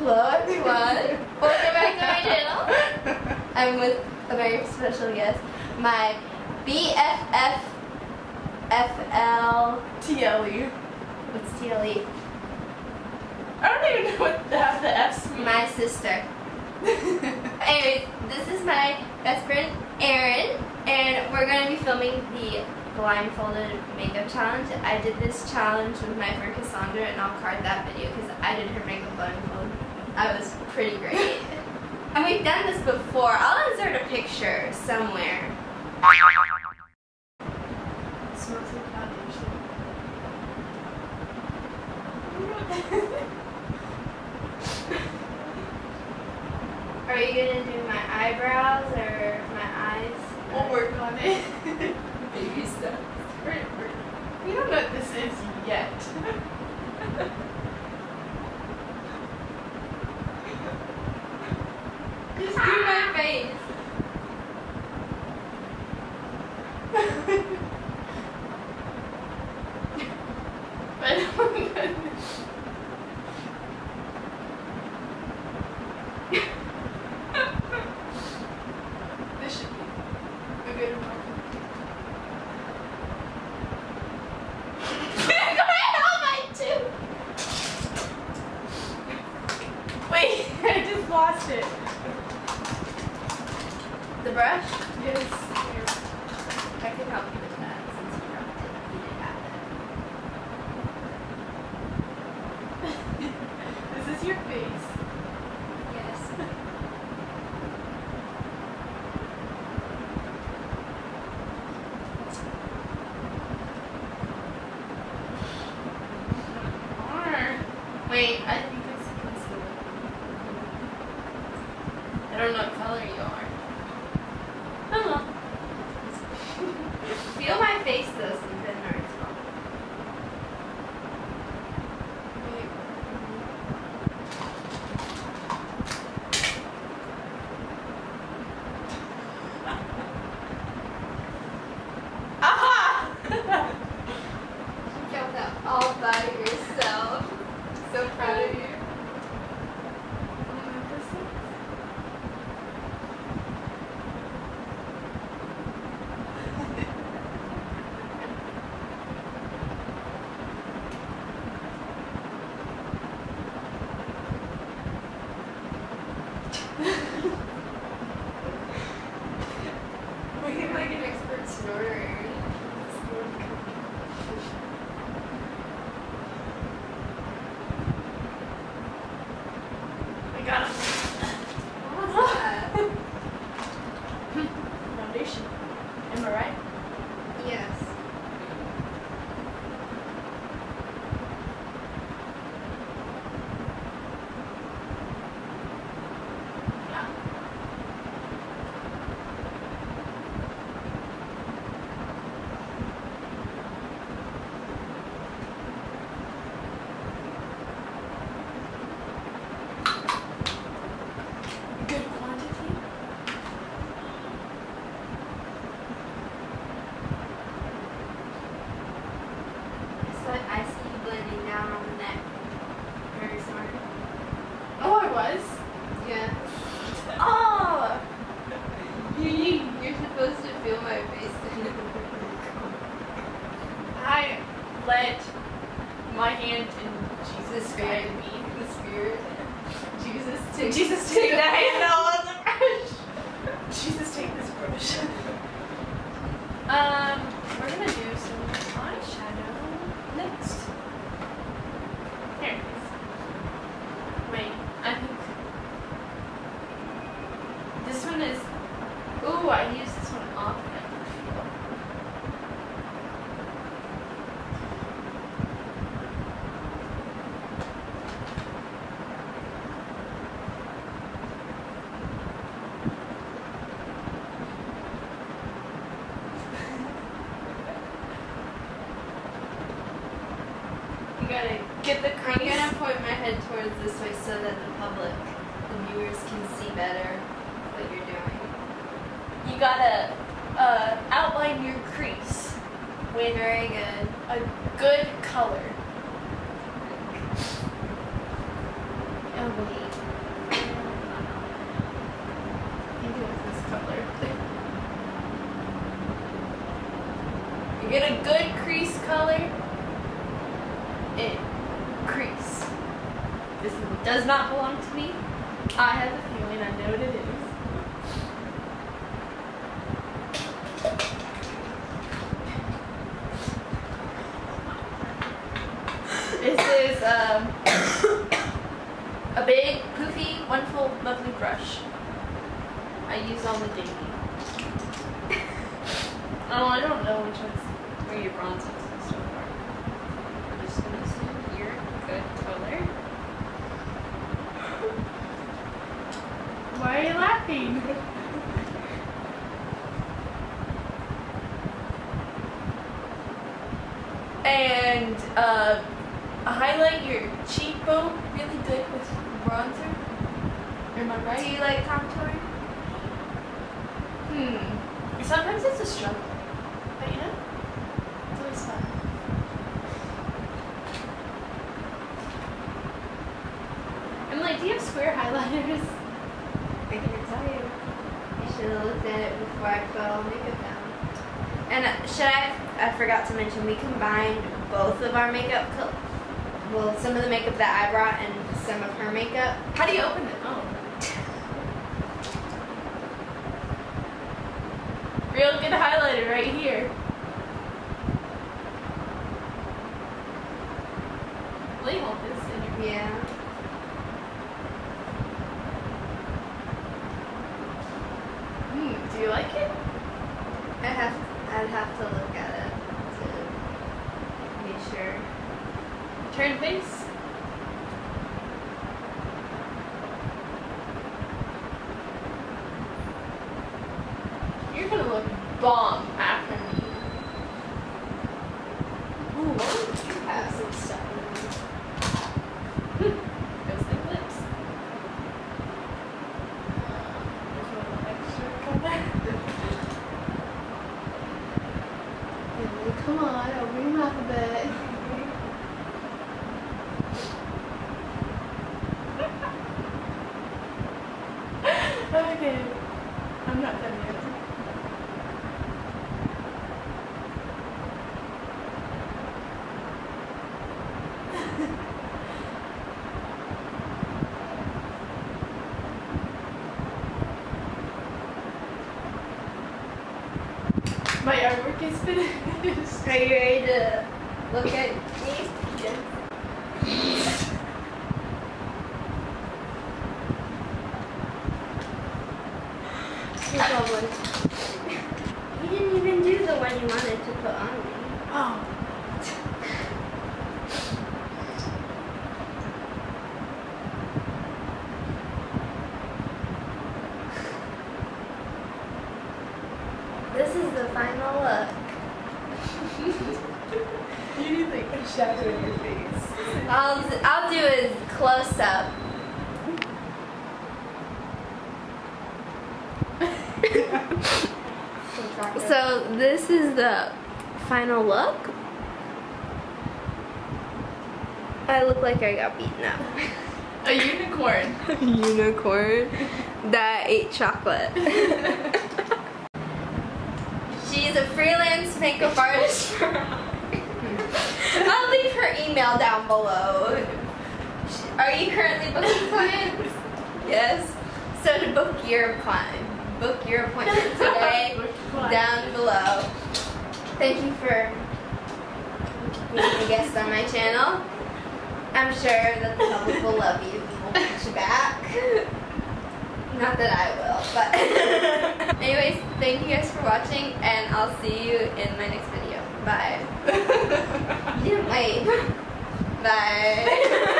Hello everyone, welcome back to my channel. I'm with a very special guest, my BFF TLE. What's TLE? I don't even know what half the F's mean. My sister. Anyways, this is my best friend Erin, and we're going to be filming the Blindfolded makeup challenge. I did this challenge with my friend Cassandra, and I'll card that video because I did her makeup blindfold. I was pretty great. And we've done this before. I'll insert a picture somewhere. Smells like foundation. Are you gonna do my eyebrows or my eyes? We'll work on it. Baby steps. We don't know what this is yet. Just do my face. But oh my goodness. This should be a good one. Wait, I just lost it. The brush? Yes. I can help you with that since you dropped it. You did have it. This is your face. Yes. Wait, I think it's concealer. I don't know what color you are. Hello. Feel my face though, since it hurts. Aha! You got that all by yourself. So proud of you. We need like an expert snorter. I got him. What was that? Foundation. Am I right? Yes. Yeah. Good quantity. It's like I see you blending down on the neck. Very smart. Oh, I was? Yeah. Oh! You're supposed to feel my face. I let my hand in Jesus guide me. The spirit. Jesus take that handle on the brush. Jesus take this brush. We're gonna do some eyeshadow next. Here it is. Wait, I think this one is. Ooh, I used this one often. You gotta Get the I'm crease. gonna point my head towards this way so that the public, the viewers, can see better what you're doing. You gotta outline your crease with Very good. a good color. Oh wait. This does not belong to me. I have a feeling I know what it is. This is a big, poofy, wonderful, lovely brush. I use on the daily. Oh, I don't know which ones where your bronzes and so far. I'm just gonna assume you're a good color. Why are you laughing? And highlight your cheekbone really good with bronzer. Am I right? Do you like contouring? Sometimes it's a struggle, but you know, it's always fun. I'm like, do you have square highlighters? I can't tell you. I should have looked at it before I put all makeup down. And I forgot to mention, we combined both of our makeup, well, some of the makeup that I brought and some of her makeup. How do you open it? Oh. Real good highlighter right here. Label this in your Yeah. Do you like it? I'd have to look at it to be sure. Turn face. You're gonna look bomb after me. Ooh, what do you have some stuff in those thick lips. There's a little extra color. Come on, open your mouth a bit. Okay, I'm not done yet. My artwork is finished. Are you ready to look at me? Yes. You didn't even do the one you wanted to put on me. Oh. This is the final look. You need like a shadow in your face. I'll do a close up. So this is the final look. I look like I got beaten up. A unicorn. Unicorn that ate chocolate. She's a freelance makeup artist. I'll leave her email down below. Are you currently booking clients? Yes. So to book your appointment today down below. Thank you for being a guest on my channel. I'm sure that the public will love you and will want you back. Not that I will, but anyways, thank you guys for watching, and I'll see you in my next video. Bye. You didn't wave. Bye.